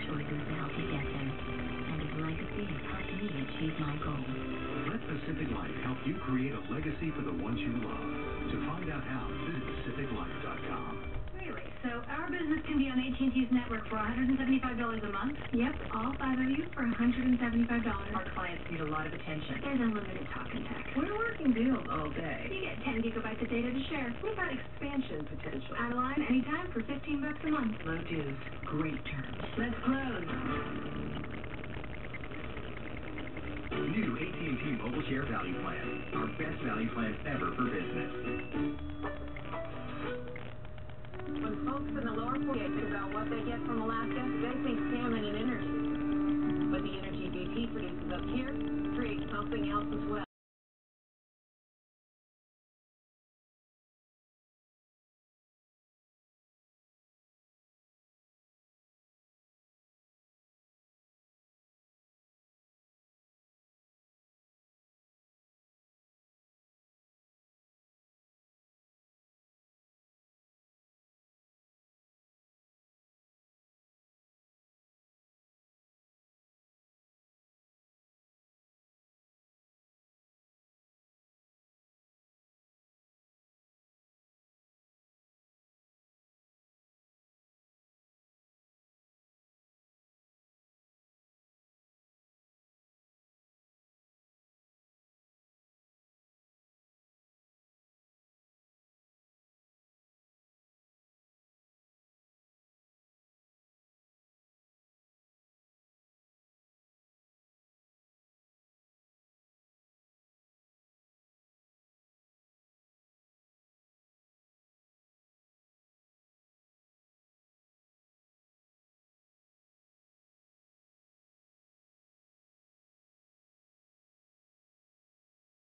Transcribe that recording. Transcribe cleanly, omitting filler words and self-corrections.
choices to help you get there. And his legacy has helped me achieve my goals. Let Pacific Life help you create a legacy for the ones you love. To find out how, visit PacificLife.com. Really? So our business can be on AT&T's network for $175 a month? Yep, all 5 of you for $175. Our clients need a lot of attention. There's unlimited talk and text. We're working deals all day. You get 10 gigabytes of data to share. We've got expansion potential. Add a line anytime for $15 a month. Low dues, great terms. Let's close. New AT&T Mobile Share Value Plan. Our best value plan ever for business. When folks in the lower 48 think about what they get from Alaska, they think salmon and energy. But the energy BP produces up here creates something else as well.